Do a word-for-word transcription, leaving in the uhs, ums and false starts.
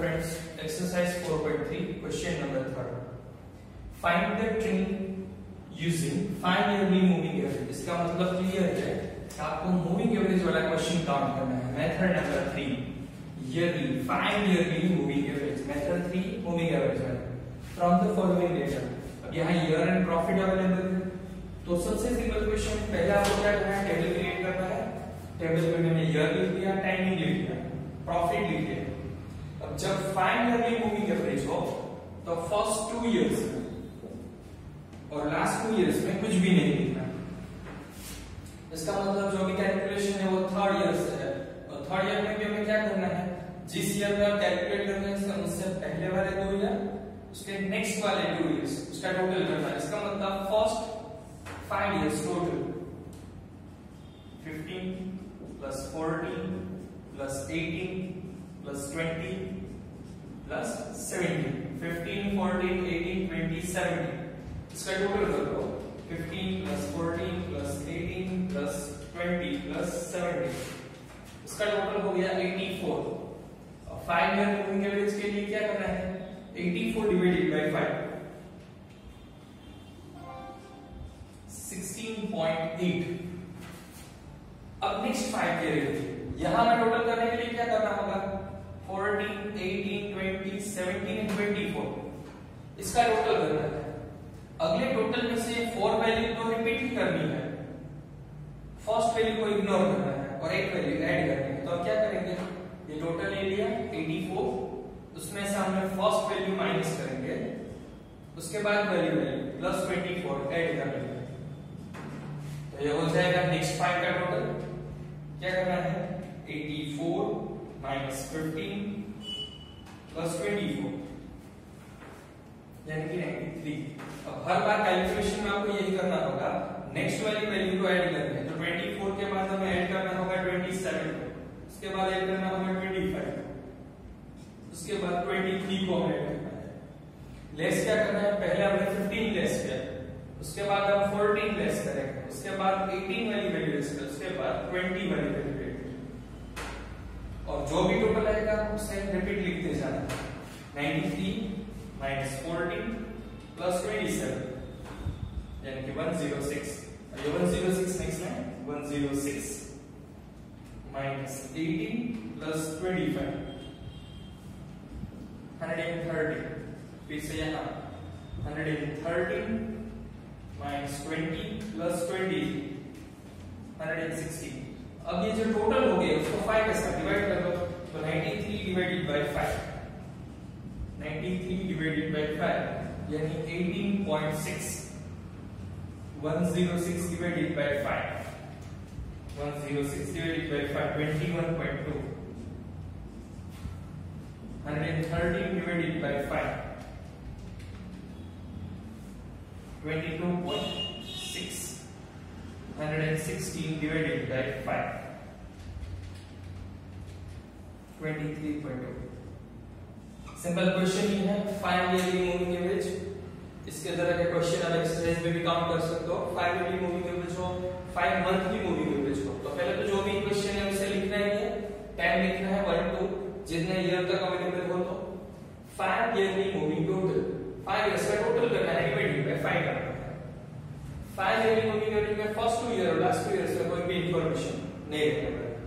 friends, exercise four point three, question number third. Find the train using five yearly moving average. इसका मतलब clear है कि आपको moving average वाला question count करना है. Method number three, yearly, five yearly moving average. Method three moving average वाला. From the following data. अब यहाँ ईयर एंड प्रॉफिट अवेलेबल है, तो सबसे सिंपल क्वेश्चन पहले आपको क्या करना है, टेबल क्रिएट करना है. टेबल में मैंने ईयर लिख दिया, टाइमिंग लिख दिया, प्रॉफिट लिख दिया. अब जब फाइव ईयरली मूविंग एवरेज हो तो फर्स्ट टू इयर्स और लास्ट टू इयर्स में कुछ भी नहीं लिखना. इसका मतलब जो भी कैलकुलेशन है वो थर्ड ईयर से है, और थर्ड ईयर में भी हमें क्या करना है, जिस ईयर में आप कैलकुलेट कर रहे हैं उससे पहले वाले दो ईयर, उसके नेक्स्ट वाले टू इयर्स, उसका टोटल करना है. इसका मतलब first five years total fifteen plus fourteen plus eighteen plus twenty plus seventeen. Fifteen, fourteen, eighteen, twenty, seventeen, इसका टोटल कर दो. Fifteen plus fourteen plus eighteen plus twenty plus seventeen, इसका total हो गया एटी फोर. अब five year moving average के लिए क्या करना है, eighty four divided by five, sixteen point eight. अब नेक्स्ट फाइव ईयर यहां में टोटल करने के लिए क्या करना होगा, fourteen, eighteen, twenty, seventeen and twenty four, इसका टोटल करना है. अगले टोटल में से फोर वैल्यू तो रिपीट ही करनी है, फर्स्ट वैल्यू को इग्नोर करना है और एक वैल्यू ऐड करनी है. तो अब क्या करेंगे, ये टोटल एरिया एटी फोर, उसमें से हमने फर्स्ट वैल्यू माइनस करेंगे, उसके बाद value value plus twenty four add कर लेंगे. तो ये हो जाएगा नेक्स्ट फाइव का टोटल. क्या करना है, eighty four minus fifteen plus twenty four यानी कि नाइंटी थ्री. अब हर बार कैलकुलेशन में आपको यही करना होगा, नेक्स्ट वाली वैल्यू को ऐड करनी है. तो ट्वेंटी फोर के बाद हमें ऐड करना होगा ट्वेंटी सेवन, उसके बाद ऐड करना होगा ट्वेंटी फाइव, उसके बाद ट्वेंटी थ्री को हमें ऐड करना है. लेस क्या करना है, पहले हमने फिफ्टीन लेस किया, उसके बाद हम फोर्टीन लेस करेंगे, उसके बाद एटीन वाली वैल्यू लेस करेंगे, उसके बाद ट्वेंटी वाली वैल्यू, और जो भी टोटल आएगा उसे रिपीट लिखते जाना. Ninety three minus fourteen plus twenty seven यानी कि वन जीरो सिक्स. ये वन जीरो सिक्स नेक्स्ट में one zero six minus eighteen plus twenty five, hundred thirty. फिर से यहाँ hundred thirteen minus twenty plus twenty, hundred sixty. अब ये जो टोटल हो गए उसको फाइव के साथ डिवाइड कर दो. तो ninety three divided by five, ninety three divided by five यानी eighteen point six. One zero six divided by five, one zero six divided by five, twenty one point two. Hundred thirteen divided by five, twenty two point six. Hundred sixteen divided by five, twenty three point two. Simple question ही है, five yearly moving average. इसके तरह के question आप exercise में भी count कर सकते हो. फाइव ईयरली मूविंग एवरेज हो, फाइव मंथली मूविंग एवरेज हो. तो पहले तो जो भी क्वेश्चन है उसे लिखना ही है, टाइम लिखना है वन टू, जितने ईयर तक अवेलेबल हो. तो five yearly moving total, five years का टोटल करना है डिवाइडेड बाय फाइव करना है. फाइव ईयरली मूविंग एवरेज में फर्स्ट टू ईयर और लास्ट टू ईयर्स का कोई भी इंफॉर्मेशन नहीं रखना.